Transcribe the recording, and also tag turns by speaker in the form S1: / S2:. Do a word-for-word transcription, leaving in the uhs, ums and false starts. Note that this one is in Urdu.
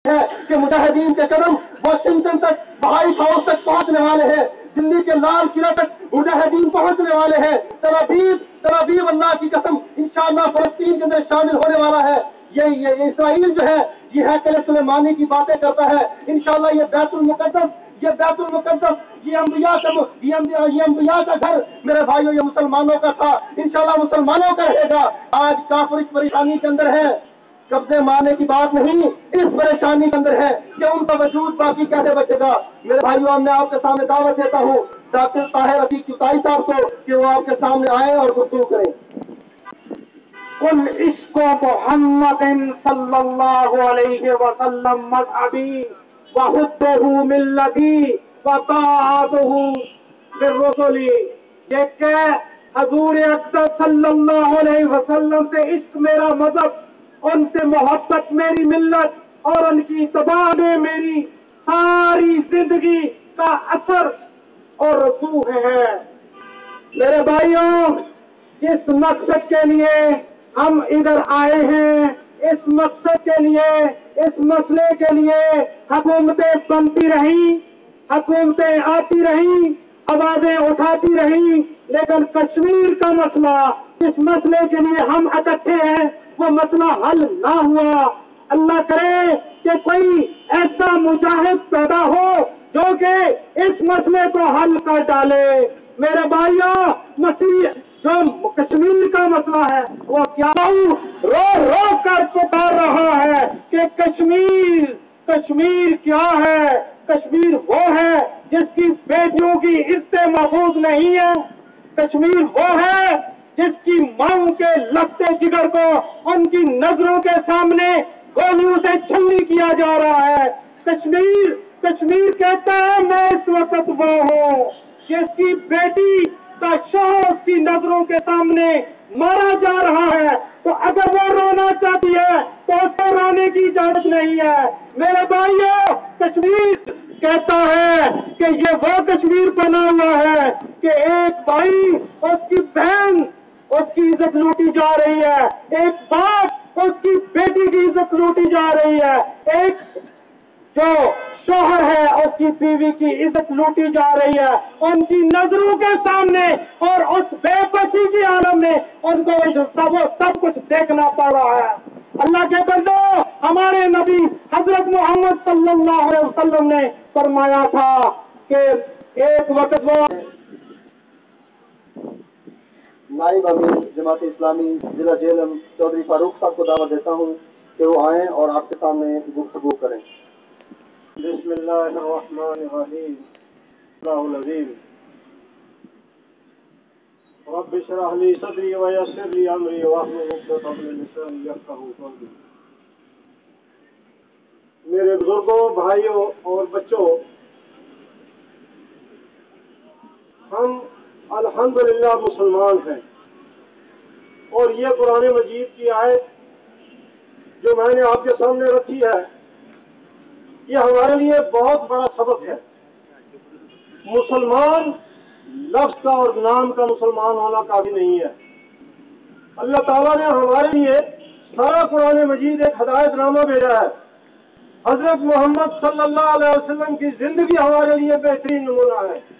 S1: ہے کہ مجاہدین کے قدم واشنگٹن تک، وائٹ ہاؤس تک پہنچنے والے ہیں، دلی کے لال قلعہ تک مجاہدین پہنچنے والے ہیں، تل ابیب تل ابیب اللہ کی قسم انشاءاللہ فلسطین کے اندر شامل ہونے والا ہے۔ یہ یہ اسرائیل جو ہے یہ ہیکل سلیمانی کی باتیں کرتا ہے، انشاءاللہ یہ بیت المقدس یہ بیت المقدس یہ انبیاء کا یہ انبیاء یہ انبیاء کا گھر میرے بھائیوں یہ مسلمانوں کا تھا، انشاءاللہ مسلمانوں کا رہے گا۔ آج کافر اس پریشانی کے اندر ہے، قبضے مارنے کی بات نہیں، اس پریشانی کے اندر ہے کہ ان کا وجود باقی کیسے بچے گا۔ میرے بھائیوں میں آپ کے سامنے دعوت دیتا ہوں ڈاکٹر طاہر عتیق چتائی صاحب کو کہ وہ آپ کے سامنے آئے اور گفتگو کریں۔
S2: قل عشق محمد صلی اللہ علیہ وسلم مذہبی وحبہ ملتی وطاعتہ بالرسل، یہ کہ حضور اقدس صلی اللہ علیہ وسلم سے عشق میرا مذہب، ان سے محبت میری ملت اور ان کی اتباع میں میری ساری زندگی کا اثر اور رسوخ ہے۔ میرے بھائیوں، جس مقصد کے لیے ہم ادھر آئے ہیں، اس مقصد کے لیے اس مسئلے کے لیے حکومتیں بنتی رہیں، حکومتیں آتی رہیں، آوازیں اٹھاتی رہیں، لیکن کشمیر کا مسئلہ جس مسئلے کے لیے ہم اکٹھے ہیں وہ مسئلہ حل نہ ہوا۔ اللہ کرے کہ کوئی ایسا مجاہد پیدا ہو جو کہ اس مسئلے کو حل کر ڈالے۔ میرے بھائیوں، مسیح جو کشمیر کا مسئلہ ہے وہ کیا رو رو کر پکار رہا ہے کہ کشمیر کشمیر کیا ہے؟ کشمیر وہ ہے جس کی بیٹیوں کی عزتیں محفوظ نہیں ہے، کشمیر وہ ہے جس کی ماں کے لگتے جگر کو ان کی نظروں کے سامنے گولیوں سے چھلنی کیا جا رہا ہے۔ کشمیر کشمیر کہتا ہے میں اس وقت وہ ہوں جس کی بیٹی کا شوہر اس کی نظروں کے سامنے مارا جا رہا ہے، تو اگر وہ رونا چاہتی ہے تو اس کو رونے کی اجازت نہیں ہے۔ میرے بھائیوں، کشمیر کہتا ہے کہ یہ وہ کشمیر بنا ہوا ہے کہ ایک بھائی اس کی بہن اس کی عزت لوٹی جا رہی ہے، ایک باپ اس کی بیٹی کی عزت لوٹی جا رہی ہے، ایک جو شوہر ہے اس کی بیوی کی عزت لوٹی جا رہی ہے ان کی نظروں کے سامنے، اور اس بے بسی کی عالم میں ان کو سب سب کچھ دیکھنا پڑ رہا ہے۔ اللہ کے بندو، ہمارے نبی حضرت محمد صلی اللہ علیہ وسلم نے فرمایا تھا کہ ایک وقت وہ
S1: نائب امیر جماعت اسلامی ضلع جہلم چودھری فاروق صاحب کو دعوت دیتا ہوں کہ وہ آئیں اور آپ کے سامنے گفتگو کریں۔
S3: بسم اللہ الرحمن الرحیم، اللہ العظیم، رب اشرح لی صدری ویسر لی امری واحلل عقدۃ من لسانی یفقہوا قولی۔ میرے بزرگوں، بھائیوں اور بچوں، ہم الحمدللہ مسلمان ہیں، اور یہ قرآن مجید کی آیت جو میں نے آپ کے سامنے رکھی ہے یہ ہمارے لیے بہت بڑا سبق ہے۔ مسلمان لفظ کا اور نام کا مسلمان ہونا کافی نہیں ہے۔ اللہ تعالیٰ نے ہمارے لیے سارا قرآن مجید ایک ہدایت نامہ بھیجا ہے۔ حضرت محمد صلی اللہ علیہ وسلم کی زندگی ہمارے لیے بہترین نمونہ ہے۔